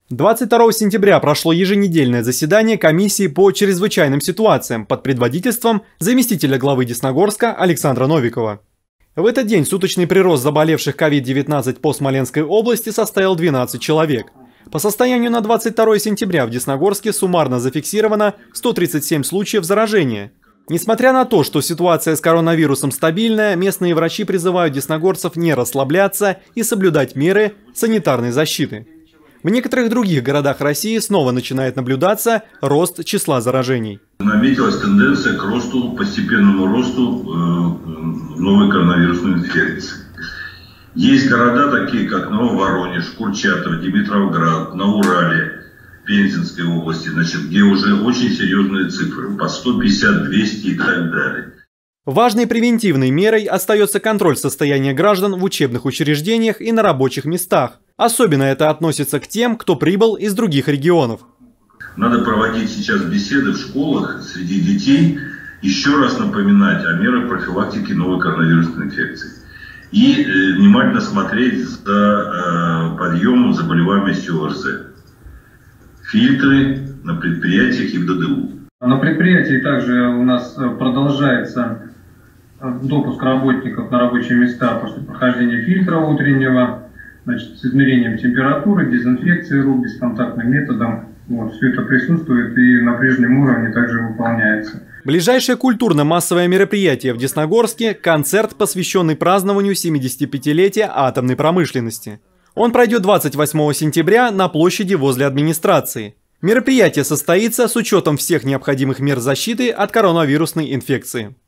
22 сентября прошло еженедельное заседание комиссии по чрезвычайным ситуациям под предводительством заместителя главы Десногорска Александра Новикова. В этот день суточный прирост заболевших COVID-19 по Смоленской области составил 12 человек. По состоянию на 22 сентября в Десногорске суммарно зафиксировано 137 случаев заражения. Несмотря на то, что ситуация с коронавирусом стабильная, местные врачи призывают десногорцев не расслабляться и соблюдать меры санитарной защиты. В некоторых других городах России снова начинает наблюдаться рост числа заражений. Наметилась тенденция к росту, постепенному росту новой коронавирусной инфекции. Есть города, такие как Нововоронеж, Курчатов, Димитровград, на Урале, Пензенской области, где уже очень серьезные цифры, по 150, 200 и так далее. Важной превентивной мерой остается контроль состояния граждан в учебных учреждениях и на рабочих местах. Особенно это относится к тем, кто прибыл из других регионов. Надо проводить сейчас беседы в школах среди детей, еще раз напоминать о мерах профилактики новой коронавирусной инфекции. И внимательно смотреть за подъемом заболеваемостью ОРЗ. Фильтры на предприятиях и в ДДУ. На предприятии также у нас продолжается допуск работников на рабочие места после прохождения фильтра утреннего, с измерением температуры, дезинфекцией рук, бесконтактным методом. Все это присутствует и на прежнем уровне также выполняется. Ближайшее культурно-массовое мероприятие в Десногорске – концерт, посвященный празднованию 75-летия атомной промышленности. Он пройдет 28 сентября на площади возле администрации. Мероприятие состоится с учетом всех необходимых мер защиты от коронавирусной инфекции.